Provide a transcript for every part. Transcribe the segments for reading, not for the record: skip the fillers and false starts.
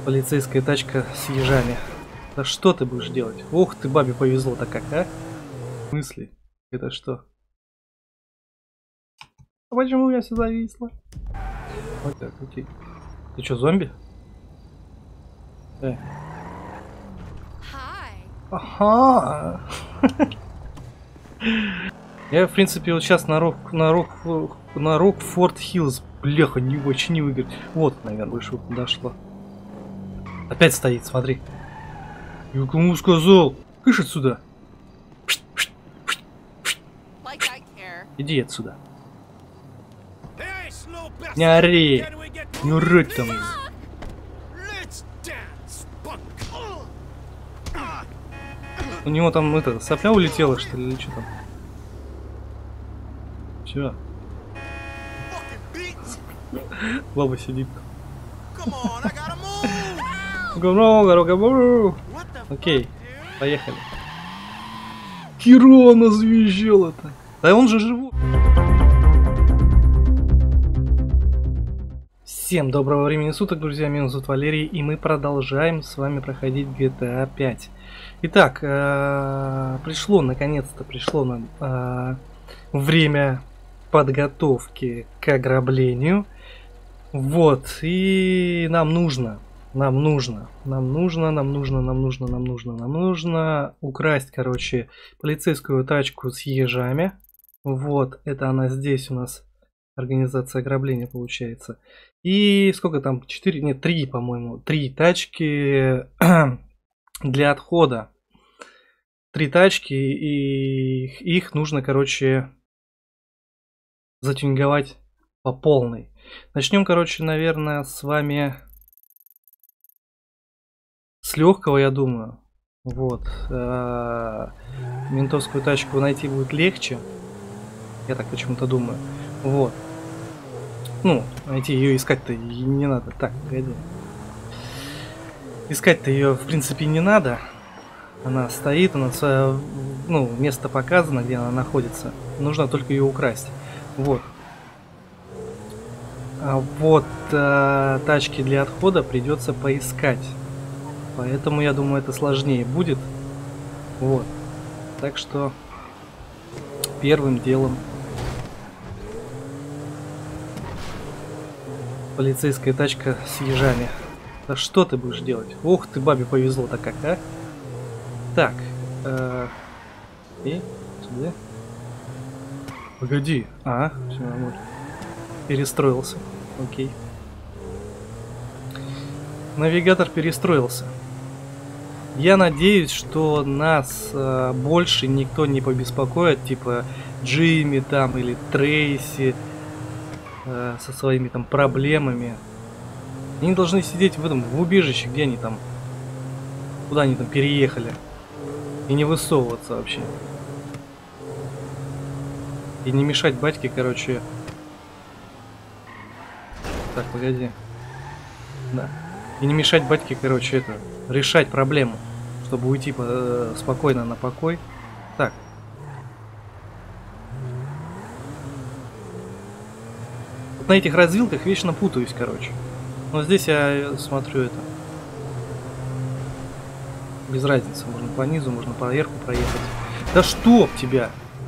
Полицейская тачка с ежами. Да что ты будешь делать? Ох ты, бабе повезло-то как, а? В смысле? Это что? А почему я сюда зависла? Вот так, окей. Ты что, зомби? Ага. Я, в принципе, вот сейчас на Рокфорд Хиллз. Бляха, не очень не выиграть. Вот, наверное, выше подошло. Опять стоит, смотри. Я кому сказал? Кыш отсюда. Иди отсюда. Не ори. Не урыть там. У него там это, сопля улетела, что ли, или что там? Все. Баба сидит. Окей, поехали. Кирона завизжала-то. Да он же живой. Всем доброго времени суток, друзья, меня зовут Валерий, и мы продолжаем с вами проходить GTA 5. Итак, пришло, наконец-то пришло нам время подготовки к ограблению. Вот, и нам нужно украсть, короче, полицейскую тачку с ежами. Вот, это она здесь у нас, организация ограбления получается. И сколько там, 4, нет, 3, по-моему, 3 тачки для отхода. 3 тачки, и их нужно, короче, затюнинговать по полной. Начнем, короче, наверное, с вами с легкого, я думаю. Вот. Ментовскую тачку найти будет легче. Я так почему-то думаю. Вот. Ну, найти ее, искать-то не надо. Так, погоди. Искать-то ее, в принципе, не надо. Она стоит, она, ну, место показано, где она находится. Нужно только ее украсть. Вот. А вот тачки для отхода придется поискать. Поэтому, я думаю, это сложнее будет. Вот. Так что первым делом полицейская тачка с ежами. Да что ты будешь делать? Ох ты, бабе повезло-то как, а? Так. И сюда. Погоди. Все нормально. Перестроился. Окей. Навигатор перестроился. Я надеюсь, что нас больше никто не побеспокоит, типа Джимми там или Трейси со своими там проблемами. Они должны сидеть в убежище, где они там, куда они там переехали, и не высовываться вообще. И не мешать батьке, короче. Так, погоди. Да. И не мешать батьке, короче, это, решать проблему, чтобы уйти спокойно на покой. Так. Вот на этих развилках вечно путаюсь, короче. Но здесь я смотрю это. Без разницы, можно по низу, можно по верху проехать. Да чтоб тебя!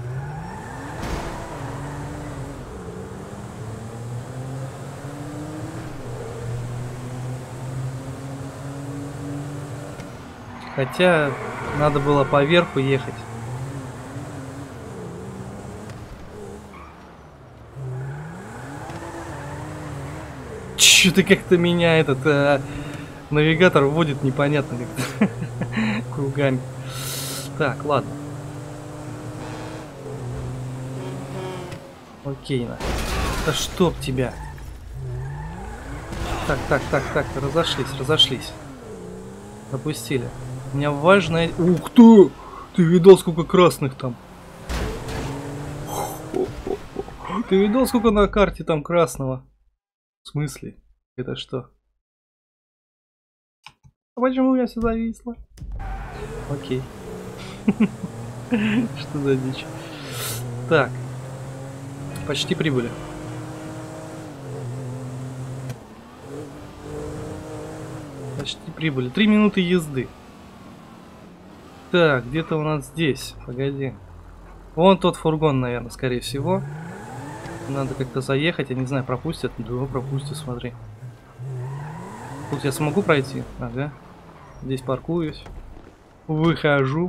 Хотя надо было по верху ехать. Чё-то как-то меня этот навигатор вводит непонятно как-то кругами. Так, ладно. Окей, на. Да чтоб тебя. Так, разошлись. Допустили. У меня важное... Ух ты! Ты видал, сколько красных там? Ты видал, сколько на карте там красного? В смысле? Это что? А почему я сюда зависла? Окей. Что за дичь? Так. Почти прибыли. Почти прибыли. 3 минуты езды. Так, где-то у нас здесь. Погоди. Вон тот фургон, наверное, скорее всего. Надо как-то заехать. Я не знаю, пропустят. Да, пропустят, смотри. Тут я смогу пройти? Ага. Здесь паркуюсь. Выхожу.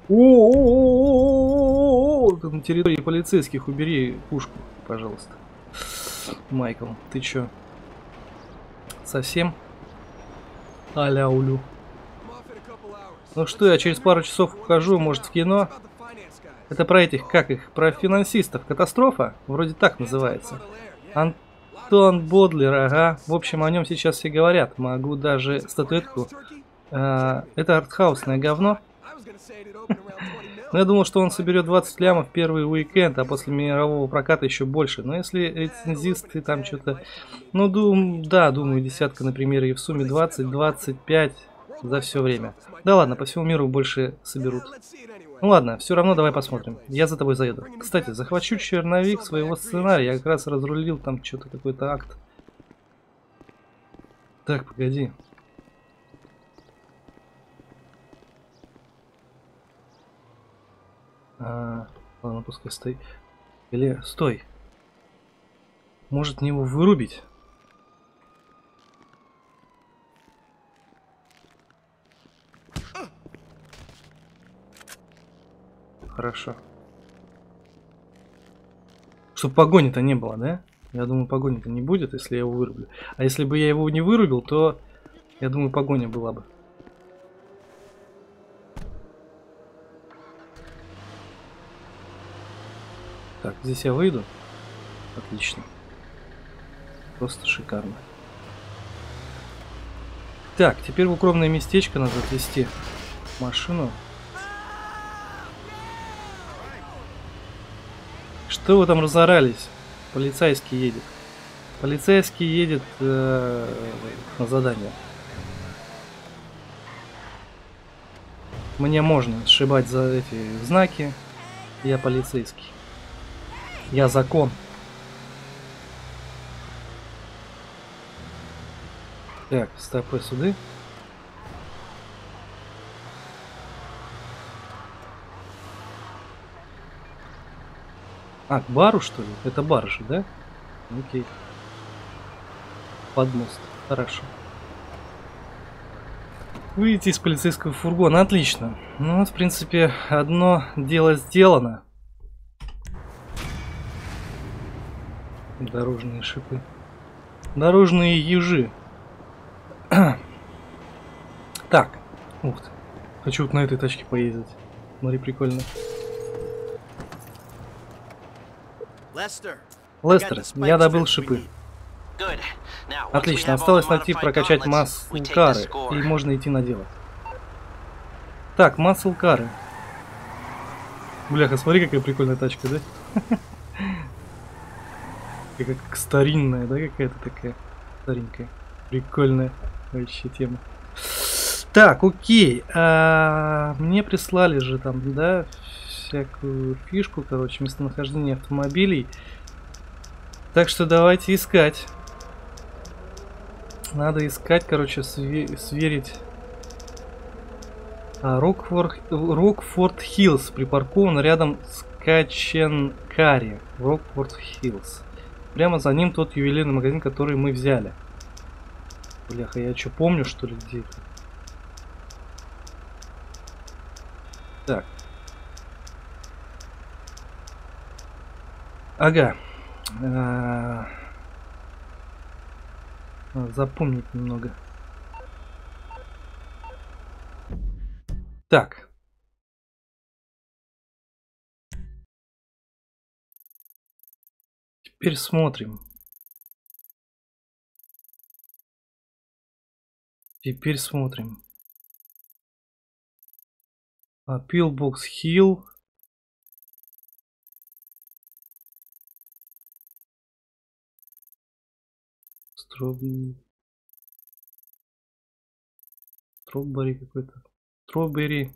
О, на территории полицейских убери пушку, пожалуйста. Майкл, ты чё? Совсем? Аляулю. Ну что, я через пару часов ухожу, может, в кино? Это про этих, как их, про финансистов. Катастрофа? Вроде так называется. Антон Бодлер, ага. В общем, о нем сейчас все говорят. Могу даже статуэтку. Это артхаусное говно. Но я думал, что он соберет 20 лямов в первый уикенд, а после мирового проката еще больше. Но если рецензисты там что-то... Ну, да, думаю, десятка, например, и в сумме 20-25 за все время. Да ладно, по всему миру больше соберут. Ну ладно, все равно давай посмотрим. Я за тобой заеду. Кстати, захвачу черновик своего сценария. Я как раз разрулил там что-то, какой-то акт. Так, погоди. Ладно, пускай стоит. Или стой. Может мне его вырубить? Хорошо. Чтоб погони-то не было, да? Я думаю, погони-то не будет, если я его вырублю. А если бы я его не вырубил, то, я думаю, погоня была бы. Так, здесь я выйду. Отлично. Просто шикарно. Так, теперь в укромное местечко надо отвезти машину. Что вы там разорались? Полицейский едет. Полицейский едет на задание. Мне можно сшибать за эти знаки. Я полицейский. Я закон. Так, стопы сюда. А, к бару, что ли? Это бар же, да? Окей. Под мост. Хорошо. Выйти из полицейского фургона. Отлично. Ну, в принципе, одно дело сделано. Дорожные шипы. Дорожные ежи. Так. Ух ты. Хочу вот на этой тачке поездить. Смотри, прикольно. Лестер, я добыл шипы. Отлично, осталось найти, прокачать маслкары, и можно идти на дело. Так, маслкары. Бляха, смотри, какая прикольная тачка, да? Как старинная, да, какая-то такая старенькая. Прикольная вообще тема. Так, окей. Мне прислали же там, да, всякую фишку, короче, местонахождение автомобилей. Так что давайте искать. Надо искать, короче, сверить. Рокфорд Хиллз припаркован рядом с Каченкари. Рокфорд Хиллз. Прямо за ним тот ювелирный магазин, который мы взяли. Бляха, я что, помню, что ли, где это? Так. Ага. Надо запомнить немного. Так. Теперь смотрим. Теперь смотрим. Пилбокс Хилл. Стробери какой-то. Стробери.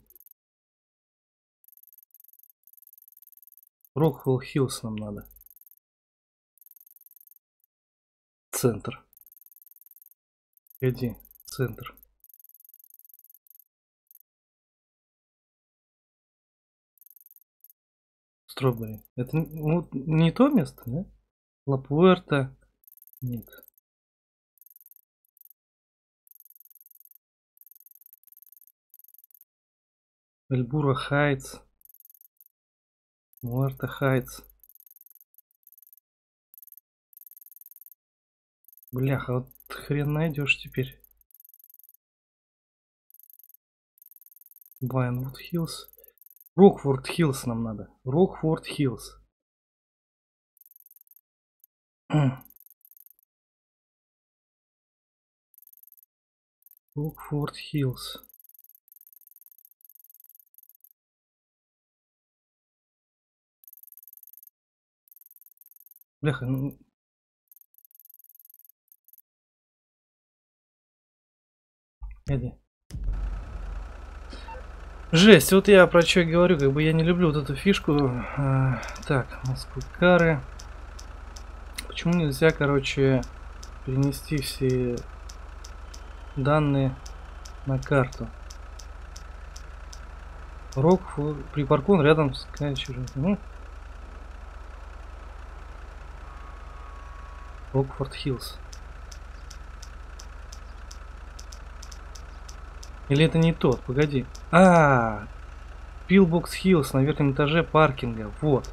Роквелл Хиллз нам надо. Центр. Иди, центр. Стробери. Это вот не то место, да? Ла-Пуэрта. Нет. Эльбура Хайтс. Муэрта Хайтс. Бляха, вот хрен найдешь теперь. Вайнвуд Хиллз. Рокфорд Хиллз нам надо. Рокфорд Хиллз. Рокфорд Хиллз. Бляха, ну... Иди. Жесть, вот я про что говорю, как бы я не люблю вот эту фишку. Так, Москвы-Кары. Почему нельзя, короче, перенести все данные на карту? Рок припаркован рядом с Кайчером. Ну, Рокфорд Хиллз. Или это не тот? Погоди. Пилбокс Хиллз на верхнем этаже паркинга. Вот.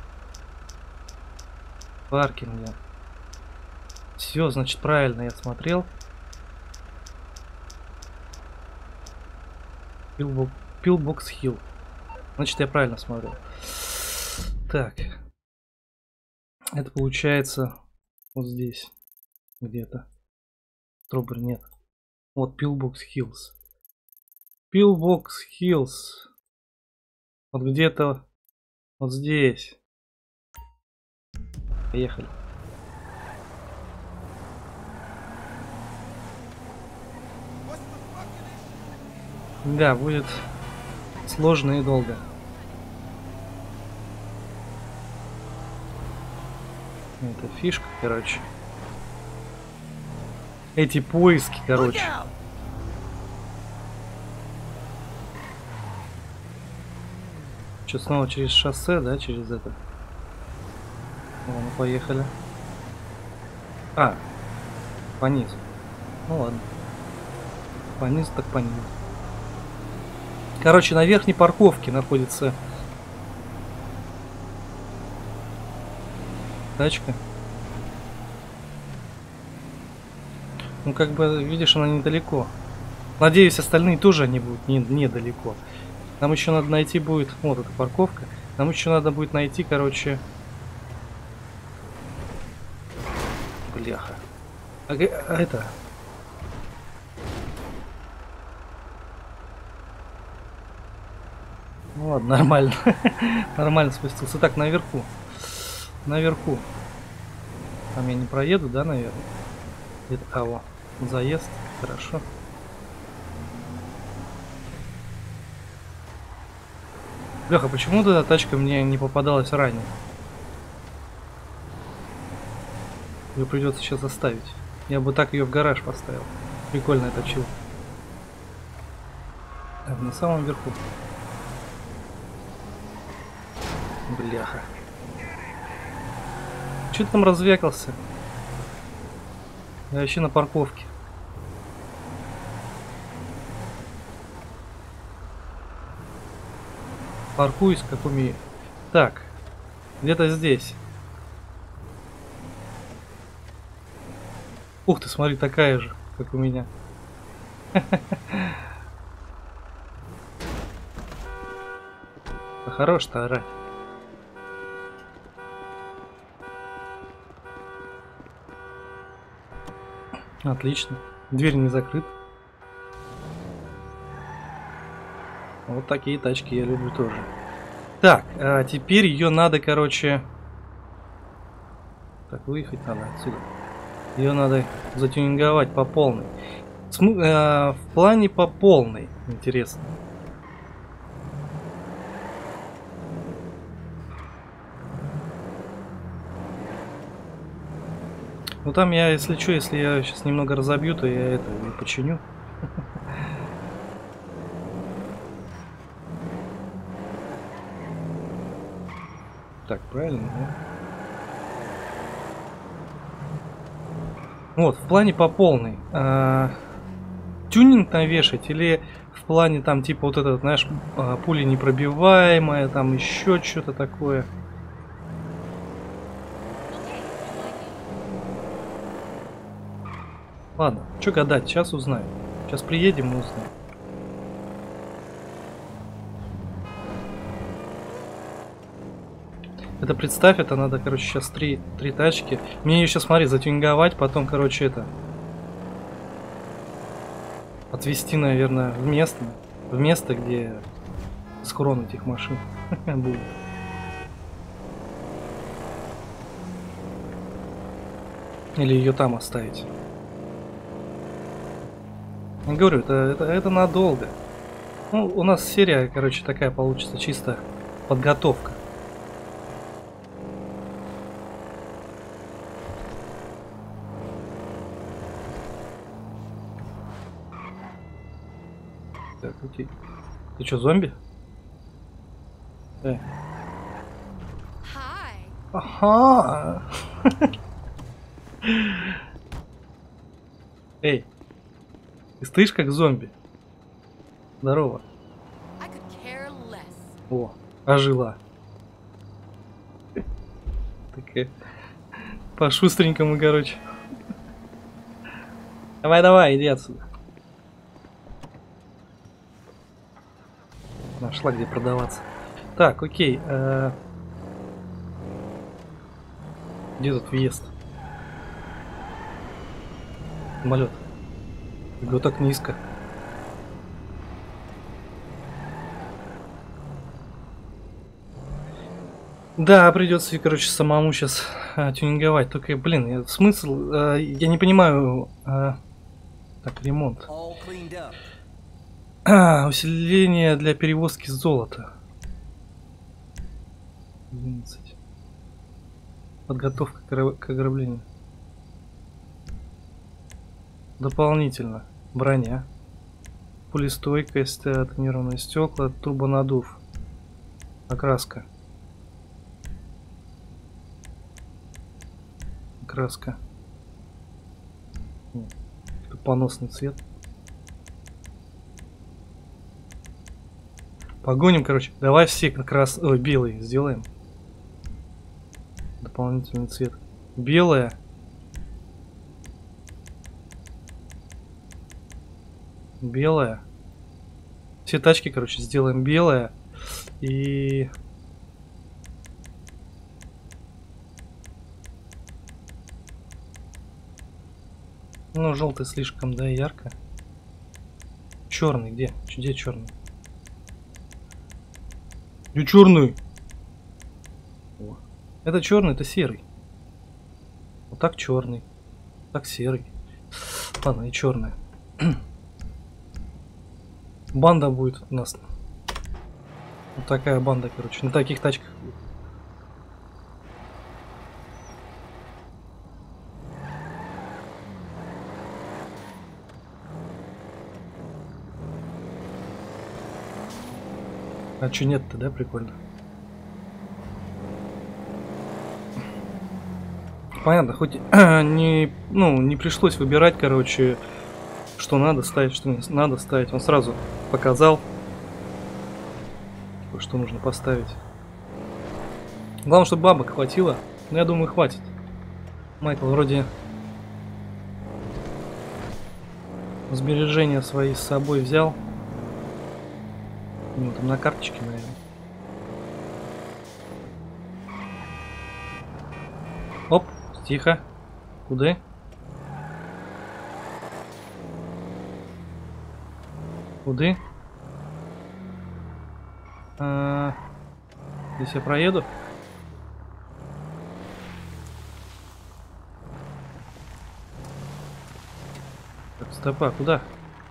Паркинга. Все, значит, правильно я смотрел. Пилбокс Хилл. Значит, я правильно смотрел. Так. Это получается вот здесь. Где-то. Стробер нет. Вот Пилбокс Хиллз. Пилбокс Хиллз. Вот где-то вот здесь. Поехали. Да, будет сложно и долго. Это фишка, короче. Эти поиски, короче. Что, снова через шоссе, да, через это? О, ну поехали. По низу. Ну ладно. По низу так по низу. Короче, на верхней парковке находится тачка. Ну, как бы, видишь, она недалеко. Надеюсь, остальные тоже они будут недалеко. Нам еще надо найти будет... Вот эта парковка. Нам еще надо будет найти, короче... Бляха. Это... Ну ладно, нормально. Нормально спустился. Так, наверху. Наверху. Там я не проеду, да, наверное? Это кого? Заезд. Хорошо. Леха, почему эта тачка мне не попадалась ранее? Ее придется сейчас оставить. Я бы так ее в гараж поставил. Прикольная тачила. Так, на самом верху. Бляха. Че ты там развякался? Я вообще на парковке. Паркуюсь, как умею. Так, где-то здесь. Ух ты, смотри, такая же, как у меня. Хорош-то орать. Отлично. Дверь не закрыта. Вот такие тачки я люблю тоже. Так, а теперь ее надо, короче... Так, выехать надо отсюда. Ее надо затюнинговать по полной. В плане по полной. Интересно. Ну там я, если что, если я сейчас немного разобью, то я это и починю. Так, правильно, да? Вот, в плане по полной. Тюнинг навешать или в плане там типа вот это, знаешь, пуля непробиваемая, там еще что-то такое. Ладно, что гадать, сейчас узнаем. Сейчас приедем и узнаем. Это представь, это надо, короче, сейчас три тачки. Мне ее сейчас, смотри, затюнинговать, потом, короче, это... Отвезти, наверное, в место, где схрон этих машин будет. Или ее там оставить. Я говорю, это надолго. Ну, у нас серия, короче, такая получится, чисто подготовка. Так, окей. Ты что, зомби? Ага. Эй, ты стоишь как зомби? Здорово. О, ожила. Такая по-шустренькому, короче. Давай, иди отсюда. Нашла где продаваться. Так, окей. Где тут въезд? Самолет. Иго так низко. Да, придется, короче, самому сейчас тюнинговать. Только, блин, смысл, я не понимаю. Так, ремонт. Усиление для перевозки золота. 11. Подготовка к ограблению. Дополнительно. Броня. Пулестойкость, тонированные стекла, турбонадув. Окраска. Краска. Поносный цвет. Погоним, короче. Давай все как раз... Ой, белый сделаем. Дополнительный цвет. Белая. Белая. Все тачки, короче, сделаем белая. И... Ну, желтый слишком, да, ярко. Черный где? Где черный? Где черный? О. Это черный, это серый. Вот так черный. Так серый. Ладно, и черная. Банда будет у нас. Вот такая банда, короче. На таких тачках. А чё нет-то, да, прикольно. Понятно, хоть не пришлось выбирать, короче, что надо ставить, что не надо ставить. Он сразу показал, что нужно поставить. Главное, чтобы бабок хватило. Но я думаю, хватит. Майкл вроде сбережения свои с собой взял. Ну, там на карточке, наверное. Оп, тихо. Куда? Куда? Здесь я проеду. Так, стопа, куда?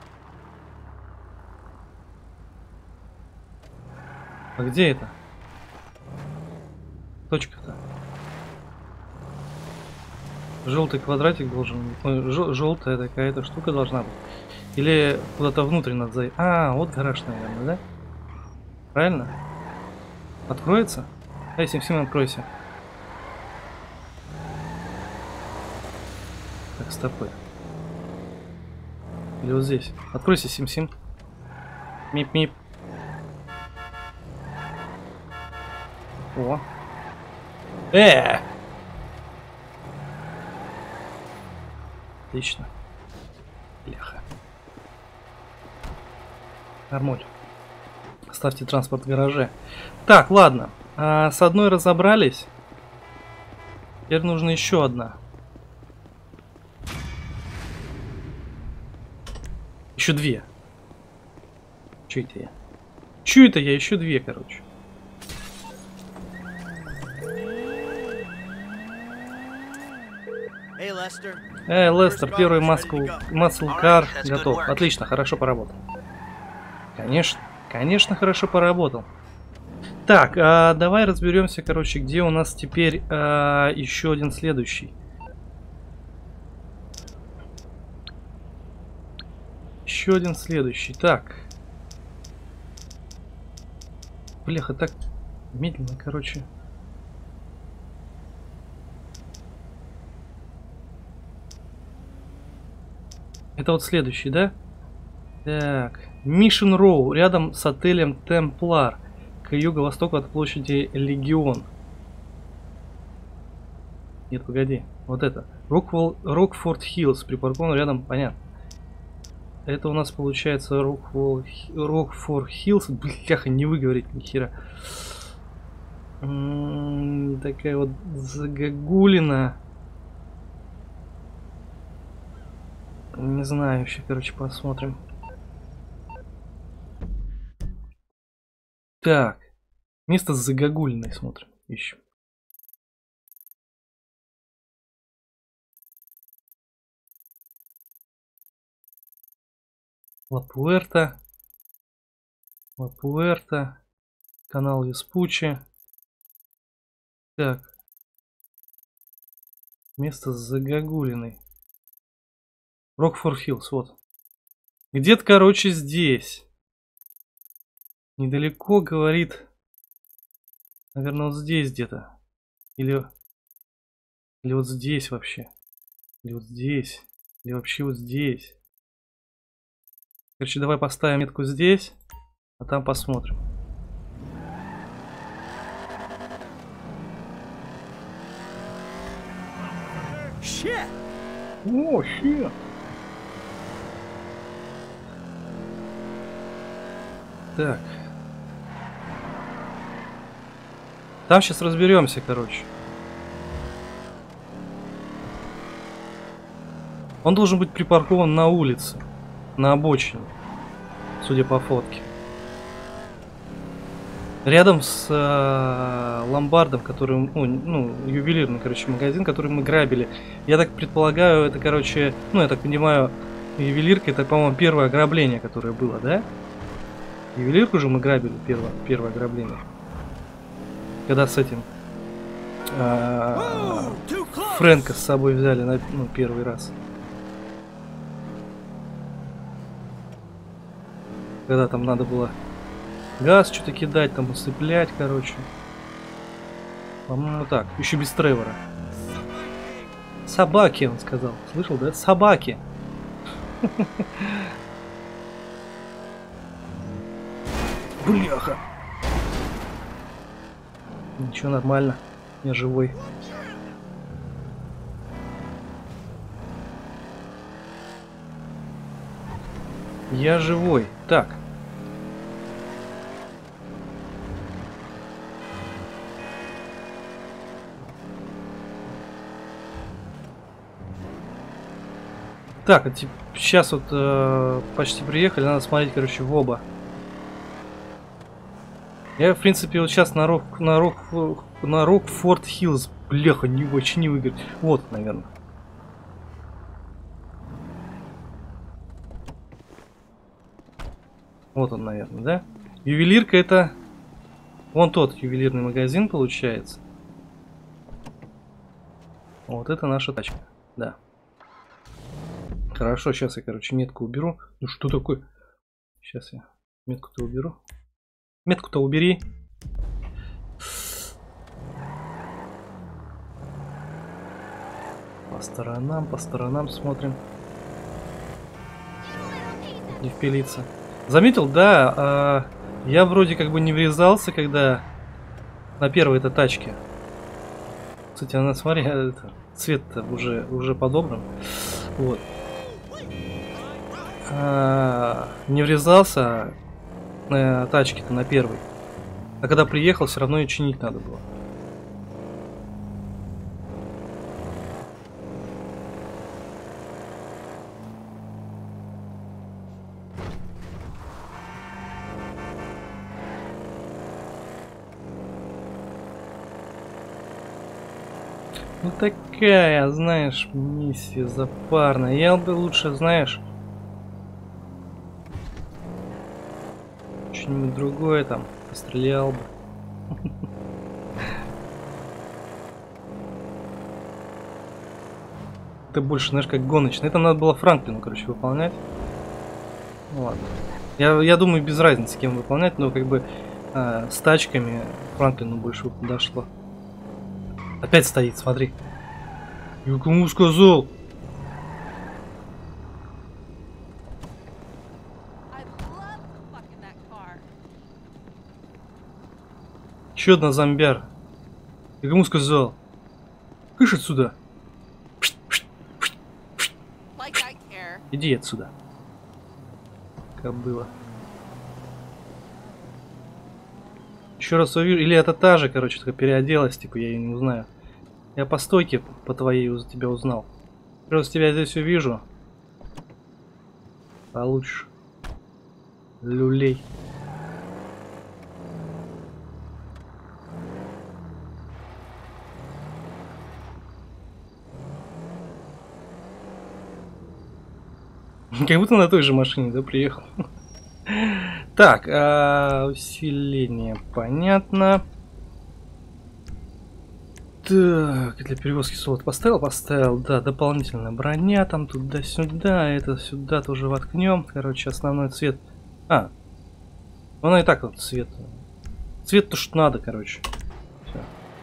А где это? Точка-то. Желтый квадратик должен быть. Желтая такая-то штука должна быть. Или куда-то внутрь надо зайти. А, вот гараж, наверное, да? Правильно? Откроется? Дай, Сим-Сим, откройся. Так, стопы. Или вот здесь. Откройся, Сим-Сим. Мип-мип. О. Отлично. Бляха. Нормуль. Ставьте транспорт в гараже. Так, ладно. С одной разобрались. Теперь нужна еще одна. Еще две. Че это я? Че это я? Еще две, короче. Эй, Лестер, первый маслкар готов. Отлично, хорошо поработал. Конечно, конечно, хорошо поработал. Так, давай разберемся, короче, где у нас теперь еще один следующий. Еще один следующий. Так. Бляха, так медленно, короче. Это вот следующий, да? Так. Мишен Роу, рядом с отелем Темплар, к юго-востоку от площади Легион. Нет, погоди. Вот это. Рокфорд Хиллз, припаркован рядом, понятно. Это у нас получается Рокфорд Хиллз. Бляха, не выговорить ни хера. Такая вот загогулина. Не знаю, еще, короче, посмотрим. Так. Место с загогулиной смотрим. Ищем. Ла-Пуэрто. Ла-Пуэрто. Канал Веспуччи. Так. Место с загогулиной. Рокфорд Хиллз, вот. Где-то, короче, здесь. Недалеко, говорит. Наверное, вот здесь где-то. Или вот здесь вообще. Или вот здесь. Или вообще вот здесь. Короче, давай поставим метку здесь, а там посмотрим. О, щет! Так. Там сейчас разберемся, короче. Он должен быть припаркован на улице. На обочине. Судя по фотке. Рядом с ломбардом, который, ну, ювелирный, короче, магазин, который мы грабили. Я так предполагаю, это, короче, ну, я так понимаю, ювелирка, это, по-моему, первое ограбление, которое было, да? Ювелирку же мы грабили, первое ограбление. Когда с этим Фрэнка с собой взяли, ну, первый раз. Когда там надо было газ что-то кидать, там усыплять, короче. По-моему, так. Еще без Тревора. Собаки, он сказал. Слышал, да? Собаки. Бляха. Ничего, нормально. Я живой. Я живой. Так. Так, сейчас вот почти приехали, надо смотреть, короче, в оба. Я, в принципе, вот сейчас на Рокфорд Хиллз, бляха, не очень не выиграть. Вот, наверное. Вот он, наверное, да? Ювелирка это... Вон тот ювелирный магазин, получается. Вот это наша тачка, да. Хорошо, сейчас я, короче, метку уберу. Ну что такое? Сейчас я метку-то уберу. Метку-то убери. По сторонам смотрим. Не впилиться. Заметил, да, я вроде как бы не врезался, когда на первой этой тачке. Кстати, она, смотри, цвет-то уже подобран. Вот. Не врезался на тачке-то на первой. А когда приехал, все равно ее чинить надо было. Ну такая, знаешь, миссия запарная. Я бы лучше, знаешь, что-нибудь другое там пострелял бы. Это больше, знаешь, как гоночный. Это надо было Франклину, короче, выполнять. Ну ладно. Я думаю, без разницы, кем выполнять, но как бы с тачками Франклину больше подошло. Опять стоит, смотри. Я кому сказал? Еще одна зомбяр. Я кому сказал? Кыш отсюда. Иди отсюда. Как было. Еще раз увижу. Или это та же, короче, только переоделась, типа, я ее не узнаю. Я по стойке по твоей тебя узнал. Просто тебя здесь увижу. Получишь. Люлей. Как будто на той же машине, да, приехал. Так, усиление, понятно. Так, для перевозки золота поставил, да, дополнительная броня, там туда-сюда, это сюда тоже воткнем. Короче, основной цвет. Она и так вот цвет. Цвет то, что надо, короче. Всё.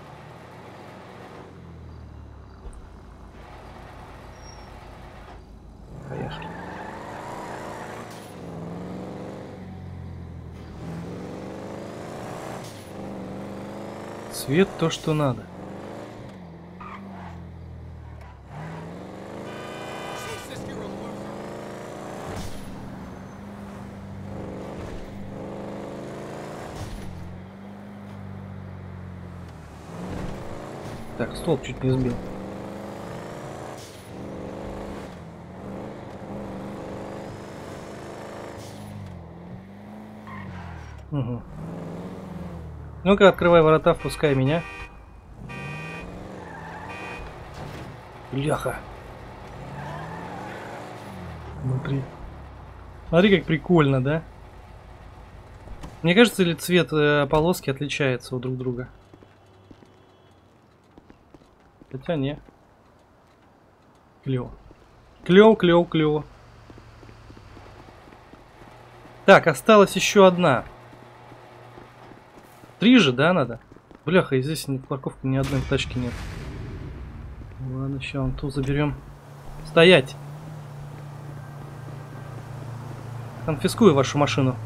Поехали. Цвет то, что надо. Так, столб чуть не сбил. Угу. Ну-ка, открывай ворота, впускай меня. Бляха. Внутри. Смотри, как прикольно, да? Мне кажется, или цвет полоски отличается у друг друга? Хотя не. Клево. Клево, клево, клево. Так, осталась еще одна. 3 же, да, надо? Бляха, и здесь парковки ни одной тачки нет. Ладно, сейчас вон ту заберем. Стоять! Конфискую вашу машину.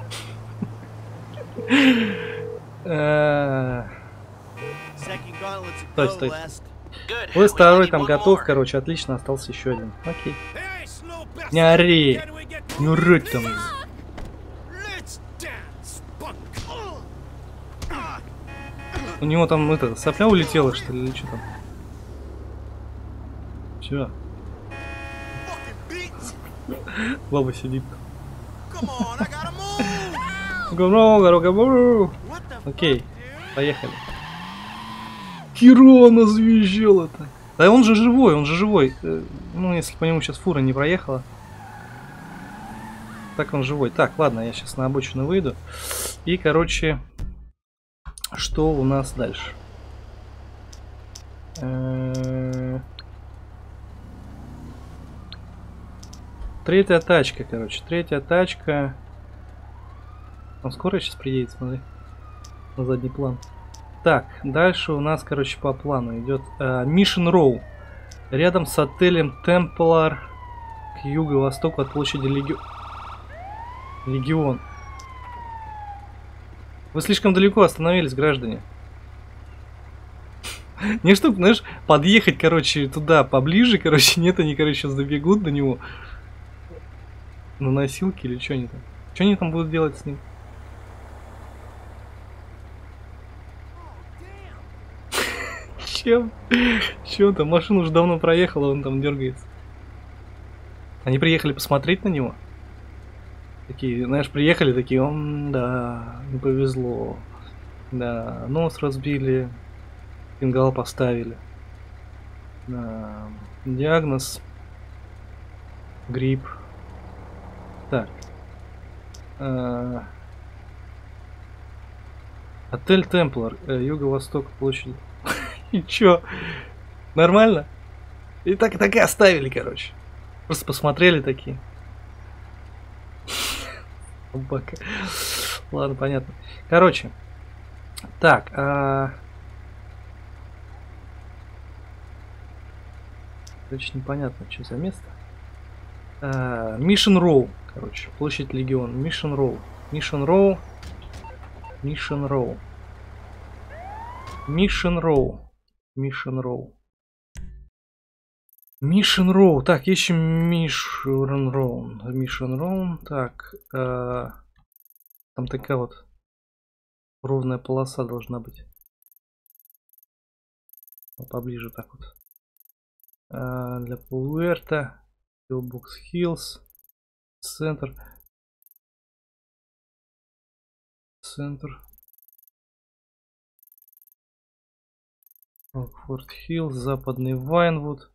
Стой, стой. Вы второй там готов, короче, отлично, остался еще один. Окей. Не ори! Не урыть там. У него там это, сопля улетела, что ли, или что там? Все. Баба сидит. Окей, поехали. Кирона завизжал это. Да он же живой, он же живой. Ну, если по нему сейчас фура не проехала. Так он живой. Так, ладно, я сейчас на обочину выйду. И, короче, что у нас дальше? Третья тачка, короче. Третья тачка. Он скоро сейчас приедет, смотри. На задний план. Так, дальше у нас, короче, по плану идет Mission Row. Рядом с отелем Темплар к юго-востоку от площади Легион. Вы слишком далеко остановились, граждане. Не штук, знаешь, подъехать, короче, туда поближе, короче, нет, они, короче, сейчас добегут до него. На носилки или что они там? Что они там будут делать с ним? Чем? Чем там? Машина уже давно проехала, он там дергается. Они приехали посмотреть на него. Такие, знаешь, приехали такие, да, не повезло. Да, нос разбили, фингал поставили. Да, диагноз грипп. Так. Отель Темплар, юго-восток площади. И чё? Нормально? И так и оставили, короче. Просто посмотрели такие. Собака. Ладно, понятно. Короче. Так. Короче, непонятно, что за место. Mission Row. Короче, площадь Легион. Mission Row. Mission Row. Mission Row. Mission Row. Mission Row. Mission Row. Так, ищем Mission Row. Mission Row. Так. Там такая вот ровная полоса должна быть. Поближе так вот. Для Пуэрто. Пилбокс Хиллз. Центр. Центр. Рокфорд Хиллз. Западный Вайнвуд.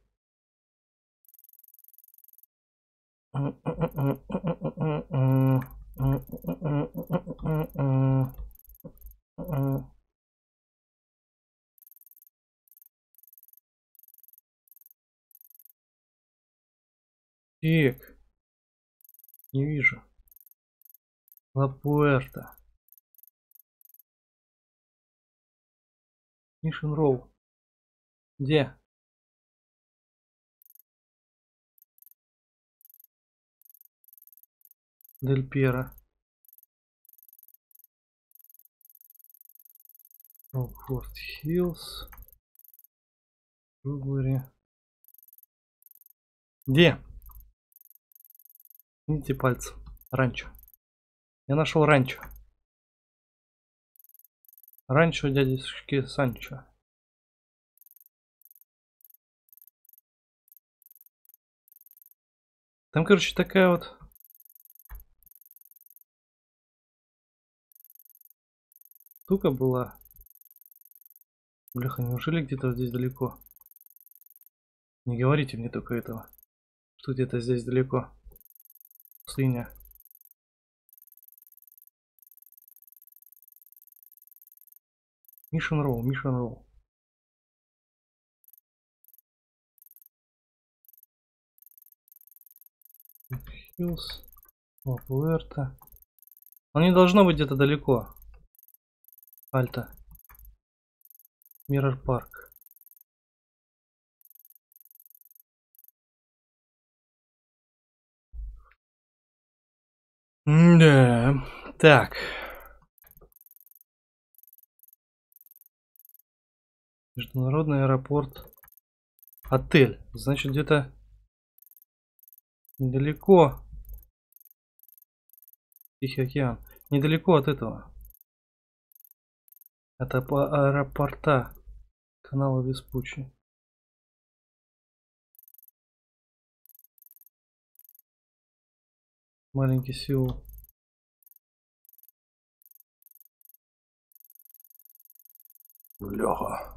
Так. Не вижу. Ла Пуэрто. Мишен Роу. Где? Дель Пьеро. Рокфорд Хиллз. Где? Видите пальцем. Ранчо. Я нашел ранчо. Ранчо дядюшки Санчо. Там, короче, такая вот штука была. Бляха, неужели где-то здесь далеко? Не говорите мне только этого. Что где-то здесь далеко. Пустыня. Мишен Роу, Мишен Роу. Хиллз. Ла Пуэрто. Он не должно быть где-то далеко. Альта. Миррор Парк. Да. Так. Международный аэропорт. Отель. Значит, где-то недалеко. Тихий океан. Недалеко от этого. Это по аэропорта. Канала Веспуччи. Маленький Сеул. Бляха.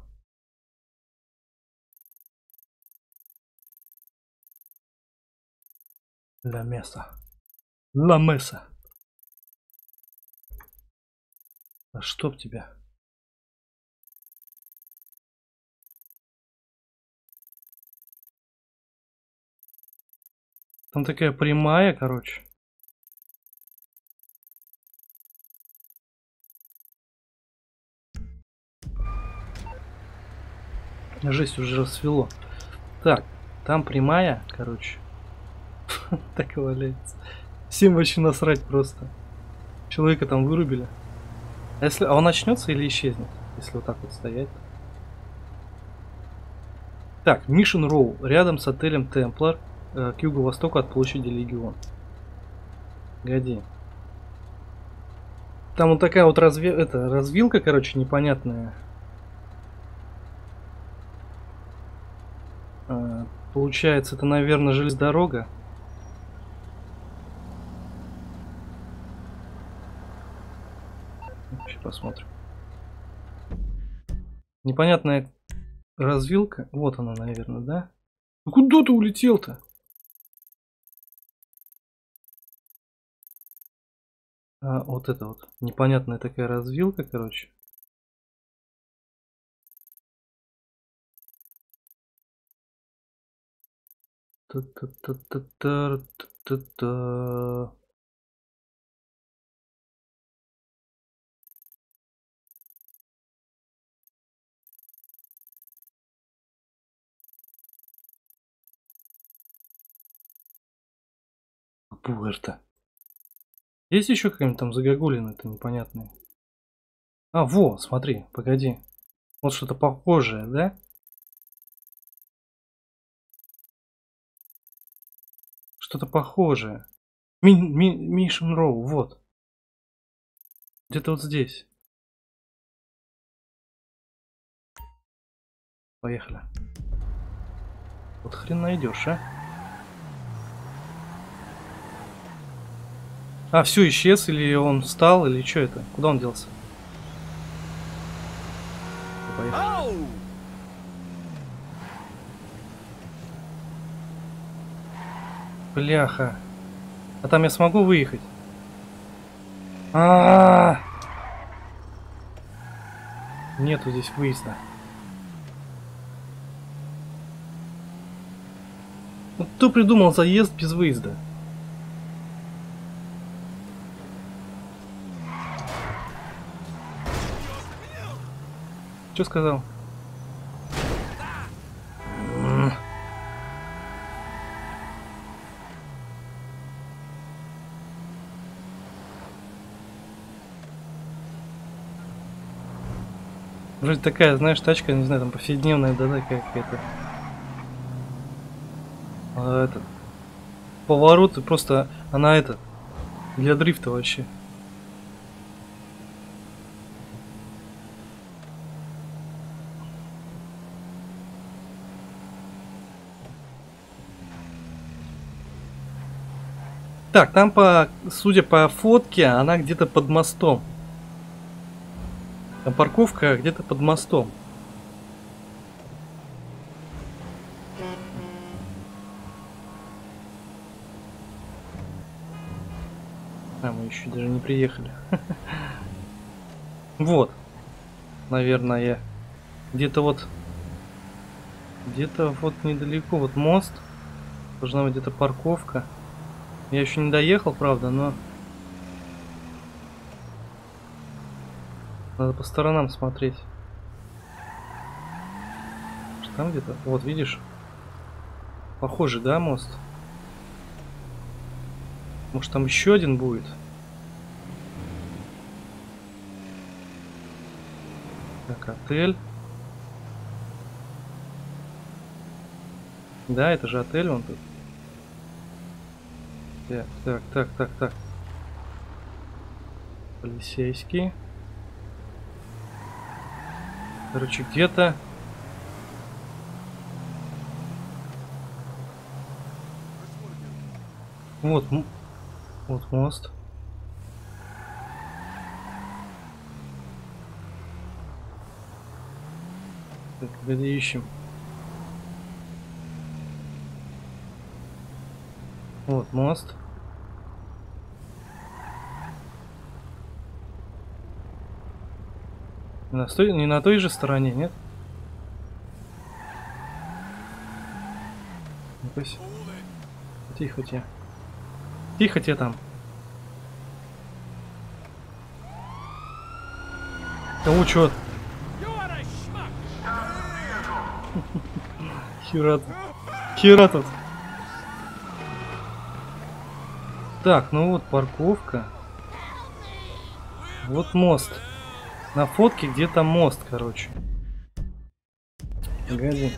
Ла Меса. Ла Меса. А чтоб тебя. Там такая прямая, короче. Жесть, уже рассвело. Так, там прямая, короче. Так и валяется. Всем вообще насрать просто. Человека там вырубили. А он очнется или исчезнет, если вот так вот стоять? Так, Мишен Роу, рядом с отелем Темплар, к юго-востоку от площади Легион. Годи. Там вот такая вот развилка, короче, непонятная. Получается, это, наверное, железная дорога. Сейчас посмотрим. Непонятная развилка. Вот она, наверное, да? Ну куда ты улетел-то? Вот это вот. Непонятная такая развилка, короче. Та-та-та-та-та-та-та. Пуэрто. Есть еще какие-нибудь там загогулины-то непонятные? Во, смотри, погоди. Вот что-то похожее, да? Что-то похожее. Мишен Роу, вот. Где-то вот здесь. Поехали. Вот хрен найдешь, а? Все, исчез, или он встал, или что это? Куда он делся? Поехали. Бляха. А там я смогу выехать? Нету здесь выезда. Вот кто придумал заезд без выезда? Что сказал? Вроде такая, знаешь, тачка, не знаю, там повседневная, да, такая какая-то. Этот поворот просто, она для дрифта вообще. Так, там судя по фотке, она где-то под мостом. Там парковка где-то под мостом. Мы еще даже не приехали. Вот. Наверное, где-то вот недалеко, вот мост. Должна быть где-то парковка. Я еще не доехал, правда, но надо по сторонам смотреть. Что там где-то? Вот, видишь? Похожий, да, мост? Может, там еще один будет? Так, отель. Да, это же отель вон тут. Так. Полицейский. Короче, где-то... Вот мост. Так, где ищем? Вот мост. Не на той же стороне, нет? Тихо тебе. Тихо тебе там. Кого чё? Хера. Хера тут. Так, ну вот парковка. Вот мост. На фотке где-то мост, короче. Погоди.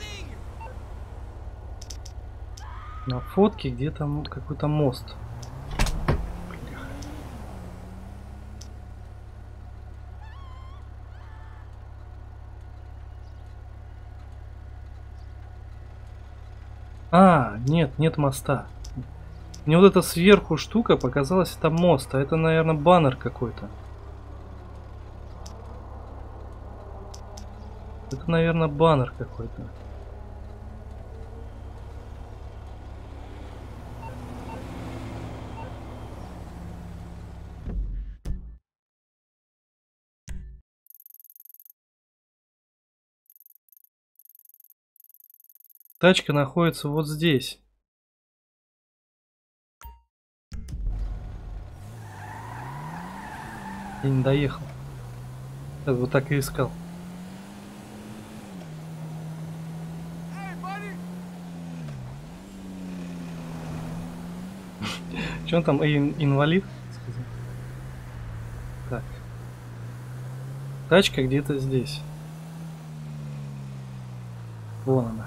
На фотке где-то какой-то мост. А, нет, нет моста. Мне вот эта сверху штука показалась, это мост, а это, наверное, баннер какой-то. Это, наверное, баннер какой-то. Тачка находится вот здесь. Я не доехал. Я вот так и искал. Че он там, инвалид? Так. Тачка где-то здесь. Вон она.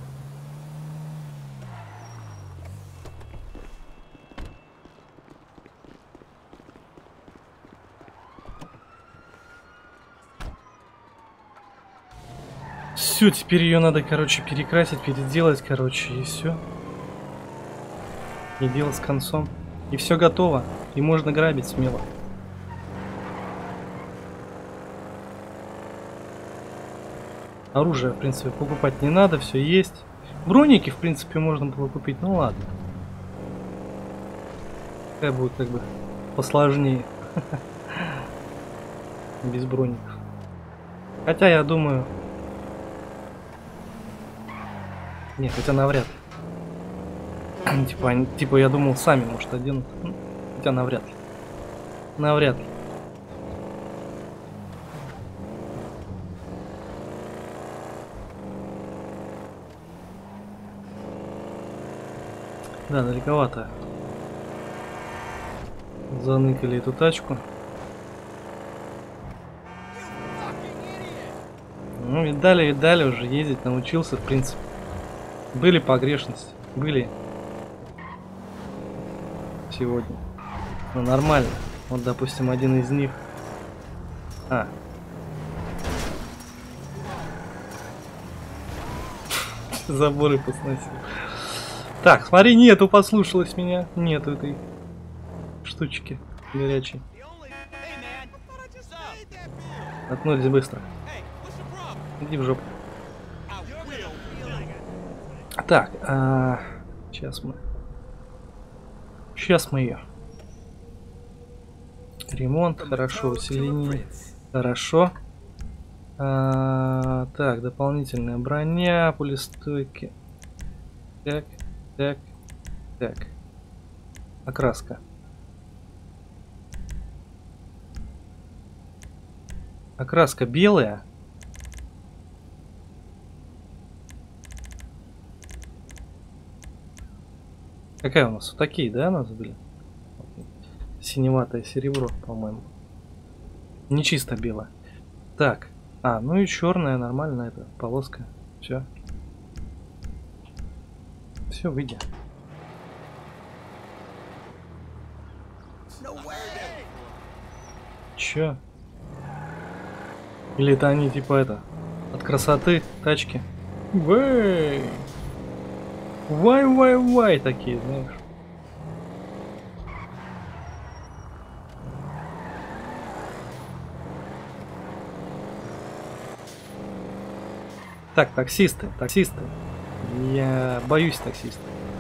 Все, теперь ее надо, короче, перекрасить, переделать, короче, и все. И дело с концом. И все готово. И можно грабить смело. Оружие, в принципе, покупать не надо, все есть. Броники, в принципе, можно было купить, ну ладно. Какая будет, как бы, посложнее. Без броников. Хотя, я думаю... Нет, хотя навряд ли. Типа, я думал, сами, может, оденут. Хотя навряд ли. Навряд ли. Да, далековато. Заныкали эту тачку. Ну, видали уже, ездить научился, в принципе. Были погрешности, были сегодня. Ну, нормально. Вот, допустим, один из них. Заборы посносил. Так, смотри, нету, послушалась меня. Нету этой штучки горячей. Отнулись быстро. Иди в жопу. Так, сейчас мы ее. Ремонт, хорошо, усиление, хорошо. Так, дополнительная броня, пулестойки. Так. Окраска. Окраска белая. Какая у нас? Вот такие, да, у нас были? Синеватое серебро, по-моему. Не чисто белое. Так. Ну и черная, нормальная эта полоска. Все. Все, выйдя. Чё? Или это они типа это? От красоты тачки? Вай такие, знаешь. Так, таксисты. Я боюсь таксистов.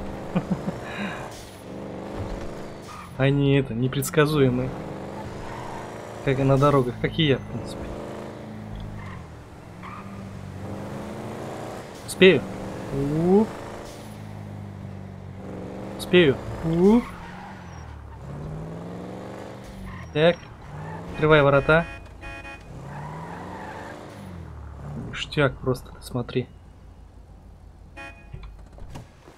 Они непредсказуемые. Как и на дорогах, как и я, в принципе. Успею? Успею. Так. Открывай ворота. Ништяк просто, смотри.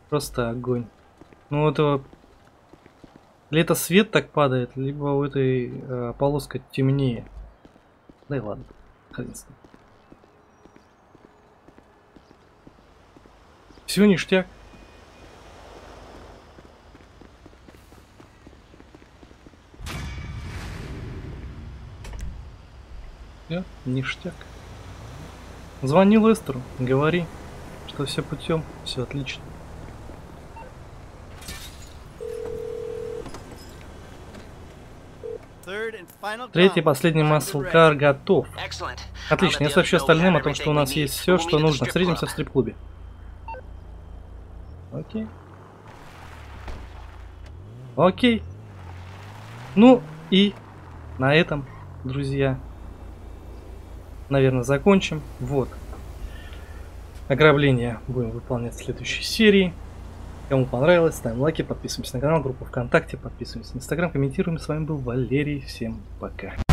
Просто огонь. Ну это... Или это свет так падает, либо у этой полоска темнее. Да и ладно. Хрен с ним. Все ништяк. Всё, ништяк. Звони Лестеру, говори, что все путем, все отлично. Третий, последний маслкар готов. Отлично, я сообщу остальным о том, что у нас есть все, что нужно. Встретимся в стрип-клубе. Окей. Окей. Ну и на этом, друзья, наверное, закончим. Вот. Ограбление будем выполнять в следующей серии. Кому понравилось, ставим лайки, подписываемся на канал, группу ВКонтакте, подписываемся на Инстаграм, комментируем. С вами был Валерий. Всем пока.